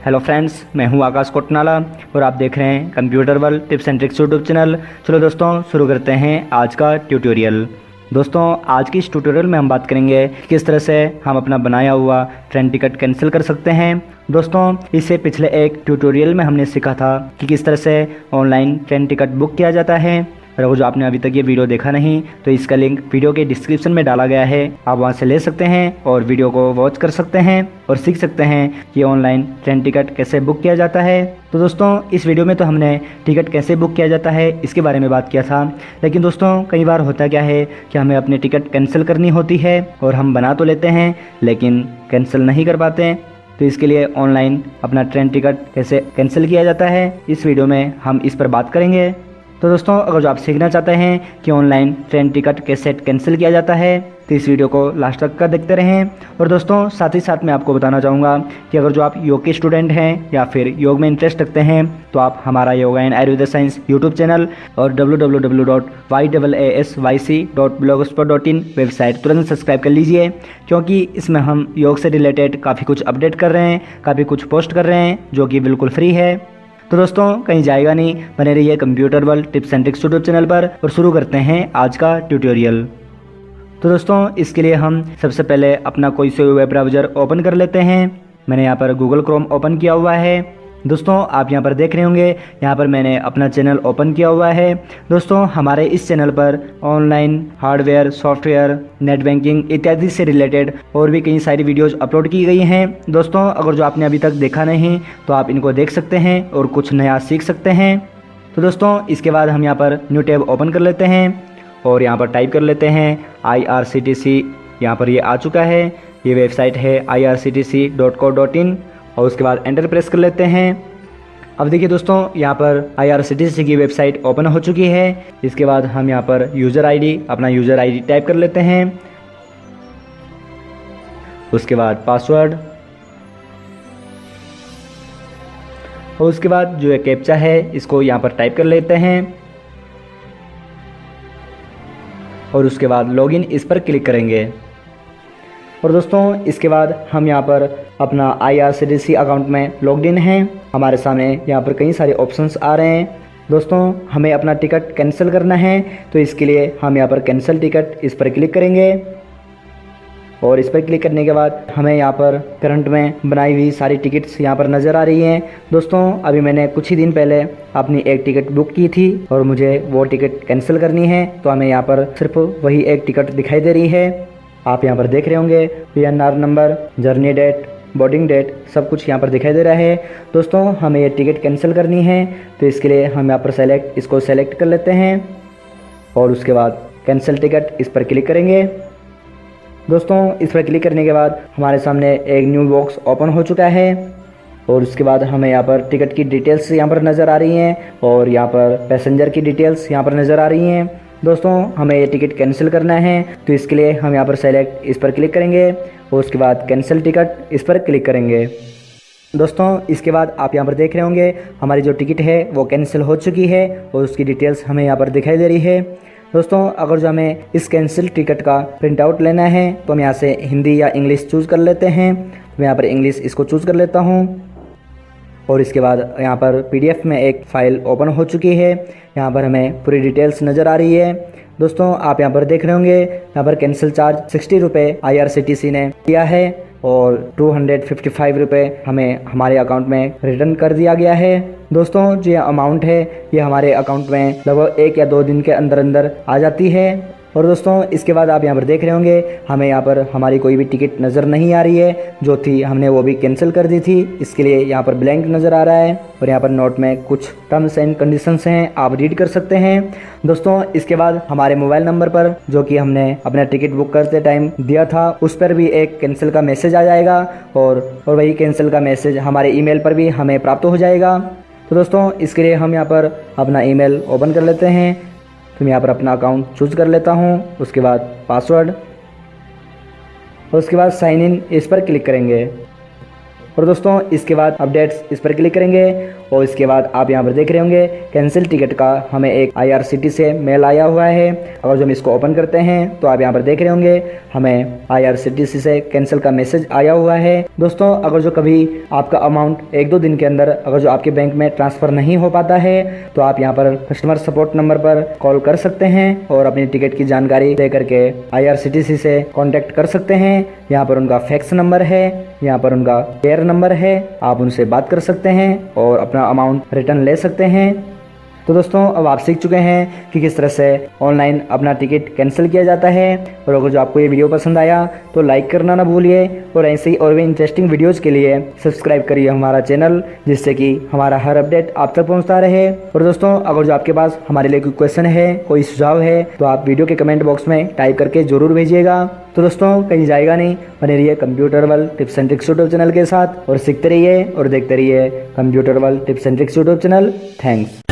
Hello friends, मैं हूं आकाश कोटनाला और आप देख रहे हैं computer world tips and tricks YouTube channel. चलो दोस्तों, शुरू करते हैं आज का ट्यूटोरियल। दोस्तों, आज की इस ट्यूटोरियल में हम बात करेंगे किस तरह से हम अपना बनाया हुआ ट्रेन टिकट कैंसिल कर सकते हैं। दोस्तों, इससे पिछले एक ट्यूटोरियल में हमने सीखा था कि किस तरह से ऑनलाइन ट्रेन टिकट बुक किया जाता है। और अगर जो आपने अभी तक ये वीडियो देखा नहीं तो इसका लिंक वीडियो के डिस्क्रिप्शन में डाला गया है, आप वहां से ले सकते हैं और वीडियो को वॉच कर सकते हैं और सीख सकते हैं कि ऑनलाइन ट्रेन टिकट कैसे बुक किया जाता है। तो दोस्तों, इस वीडियो में तो हमने टिकट कैसे बुक किया जाता है इसके बारे में बात किया था, लेकिन दोस्तों कई बार होता क्या है कि हमें अपनी टिकट कैंसिल करनी होती है और हम बना तो लेते हैं लेकिन कैंसिल नहीं कर पाते। तो इसके लिए ऑनलाइन अपना ट्रेन टिकट कैसे कैंसिल किया जाता है इस वीडियो में हम इस पर बात करेंगे। तो दोस्तों, अगर जो आप सीखना चाहते हैं कि ऑनलाइन ट्रेन टिकट कैसे कैंसिल किया जाता है तो इस वीडियो को लास्ट तक का देखते रहें। और दोस्तों, साथ ही साथ मैं आपको बताना चाहूँगा कि अगर जो आप योग के स्टूडेंट हैं या फिर योग में इंटरेस्ट रखते हैं तो आप हमारा yoga and Ayurveda science YouTube channel और www.yaasyc.blogspot.in वेबसाइट तुरंत सब्सक्राइब कर लीजिए, क्योंकि इसमें हम योग से रिलेटेड काफ़ी कुछ अपडेट कर रहे हैं, काफ़ी कुछ पोस्ट कर रहे हैं जो कि बिल्कुल फ्री है। तो दोस्तों, कहीं जाएगा नहीं, बने रहिए computer world tips and tricks YouTube channel पर और शुरू करते हैं आज का ट्यूटोरियल। तो दोस्तों, इसके लिए हम सबसे पहले अपना कोई से वेब ब्राउज़र ओपन कर लेते हैं। मैंने यहाँ पर गूगल क्रोम ओपन किया हुआ है। दोस्तों, आप यहाँ पर देख रहे होंगे, यहाँ पर मैंने अपना चैनल ओपन किया हुआ है। दोस्तों, हमारे इस चैनल पर online hardware, software, net banking इत्यादि से रिलेटेड और भी कई सारी वीडियोज़ अपलोड की गई हैं। दोस्तों, अगर जो आपने अभी तक देखा नहीं तो आप इनको देख सकते हैं और कुछ नया सीख सकते हैं। तो दोस्तों, इसके बाद हम यहाँ पर न्यू टैब ओपन कर लेते हैं और यहाँ पर टाइप कर लेते हैं IRCTC। यहाँ पर ये आ चुका है, ये वेबसाइट है irctc.co.in और उसके बाद एंटर प्रेस कर लेते हैं। अब देखिए दोस्तों, यहाँ पर IRCTC की वेबसाइट ओपन हो चुकी है। इसके बाद हम यहाँ पर यूज़र आईडी, अपना यूज़र आईडी टाइप कर लेते हैं, उसके बाद पासवर्ड और उसके बाद जो कैप्चा है इसको यहाँ पर टाइप कर लेते हैं और उसके बाद लॉगिन इस पर क्लिक करेंगे। और दोस्तों, इसके बाद हम यहाँ पर अपना IRCTC अकाउंट में लॉग्ड इन हैं। हमारे सामने यहाँ पर कई सारे ऑप्शंस आ रहे हैं। दोस्तों, हमें अपना टिकट कैंसिल करना है तो इसके लिए हम यहाँ पर कैंसिल टिकट इस पर क्लिक करेंगे और इस पर क्लिक करने के बाद हमें यहाँ पर करंट में बनाई हुई सारी टिकट्स यहाँ पर नज़र आ रही हैं। दोस्तों, अभी मैंने कुछ ही दिन पहले अपनी एक टिकट बुक की थी और मुझे वो टिकट कैंसिल करनी है, तो हमें यहाँ पर सिर्फ वही एक टिकट दिखाई दे रही है। आप यहाँ पर देख रहे होंगे PNR number, journey date, boarding date सब कुछ यहाँ पर दिखाई दे रहा है। दोस्तों, हमें ये टिकट कैंसिल करनी है तो इसके लिए हम यहाँ पर इसको सेलेक्ट कर लेते हैं और उसके बाद कैंसिल टिकट इस पर क्लिक करेंगे। दोस्तों, इस पर क्लिक करने के बाद हमारे सामने एक न्यू बॉक्स ओपन हो चुका है और उसके बाद हमें यहाँ पर टिकट की डिटेल्स यहाँ पर नज़र आ रही हैं और यहाँ पर पैसेंजर की डिटेल्स यहाँ पर नज़र आ रही हैं। दोस्तों, हमें ये टिकट कैंसिल करना है तो इसके लिए हम यहाँ पर सेलेक्ट इस पर क्लिक करेंगे और उसके बाद कैंसिल टिकट इस पर क्लिक करेंगे। दोस्तों, इसके बाद आप यहाँ पर देख रहे होंगे हमारी जो टिकट है वो कैंसिल हो चुकी है और उसकी डिटेल्स हमें यहाँ पर दिखाई दे रही है। दोस्तों, अगर जो हमें इस कैंसिल टिकट का प्रिंट आउट लेना है तो हम यहाँ से हिंदी या इंग्लिश चूज़ कर लेते हैं। मैं यहाँ पर इंग्लिश इसको चूज़ कर लेता हूँ और इसके बाद यहाँ पर PDF में एक फ़ाइल ओपन हो चुकी है। यहाँ पर हमें पूरी डिटेल्स नज़र आ रही है। दोस्तों, आप यहाँ पर देख रहे होंगे यहाँ पर कैंसिल चार्ज 60 रुपये IRCTC ने दिया है और 255 रुपये हमें हमारे अकाउंट में रिटर्न कर दिया गया है। दोस्तों, जो ये अमाउंट है ये हमारे अकाउंट में लगभग 1 या 2 दिन के अंदर अंदर आ जाती है। और दोस्तों, इसके बाद आप यहाँ पर देख रहे होंगे हमें यहाँ पर हमारी कोई भी टिकट नज़र नहीं आ रही है, जो थी हमने वो भी कैंसिल कर दी थी। इसके लिए यहाँ पर ब्लैंक नज़र आ रहा है और यहाँ पर नोट में कुछ टर्म्स एंड कंडीशंस हैं, आप रीड कर सकते हैं। दोस्तों, इसके बाद हमारे मोबाइल नंबर पर जो कि हमने अपना टिकट बुक करते टाइम दिया था उस पर भी एक कैंसिल का मैसेज आ जाएगा और वही कैंसिल का मैसेज हमारे ईमेल पर भी हमें प्राप्त हो जाएगा। तो दोस्तों, इसके लिए हम यहाँ पर अपना ईमेल ओपन कर लेते हैं। तो मैं यहाँ पर अपना अकाउंट चूज़ कर लेता हूँ, उसके बाद पासवर्ड और उसके बाद साइन इन इस पर क्लिक करेंगे और दोस्तों, इसके बाद अपडेट्स इस पर क्लिक करेंगे और इसके बाद आप यहाँ पर देख रहे होंगे कैंसिल टिकट का हमें एक IRCTC से मेल आया हुआ है। अगर जो हम इसको ओपन करते हैं तो आप यहाँ पर देख रहे होंगे हमें IRCTC से कैंसिल का मैसेज आया हुआ है। दोस्तों अगर जो कभी आपका अमाउंट 1-2 दिन के अंदर अगर जो आपके बैंक में ट्रांसफ़र नहीं हो पाता है तो आप यहाँ पर कस्टमर सपोर्ट नंबर पर कॉल कर सकते हैं और अपनी टिकट की जानकारी दे करके IRCTC से कॉन्टैक्ट कर सकते हैं। यहाँ पर उनका फैक्स नंबर है, यहाँ पर उनका पेयर नंबर है, आप उनसे बात कर सकते हैं और अपना अमाउंट रिटर्न ले सकते हैं। तो दोस्तों अब आप सीख चुके हैं कि किस तरह से ऑनलाइन अपना टिकट कैंसिल किया जाता है। और अगर जो आपको ये वीडियो पसंद आया तो लाइक करना ना भूलिए और ऐसे ही और भी इंटरेस्टिंग वीडियोज़ के लिए सब्सक्राइब करिए हमारा चैनल, जिससे कि हमारा हर अपडेट आप तक पहुंचता रहे। और दोस्तों अगर जो आपके पास हमारे लिए कोई क्वेश्चन है, कोई सुझाव है तो आप वीडियो के कमेंट बॉक्स में टाइप करके ज़रूर भेजिएगा। तो दोस्तों कहीं जाएगा नहीं, बने रहिए computer world tips and tricks YouTube channel के साथ और सीखते रहिए और देखते रहिए computer world tips and tricks YouTube channel. Thanks.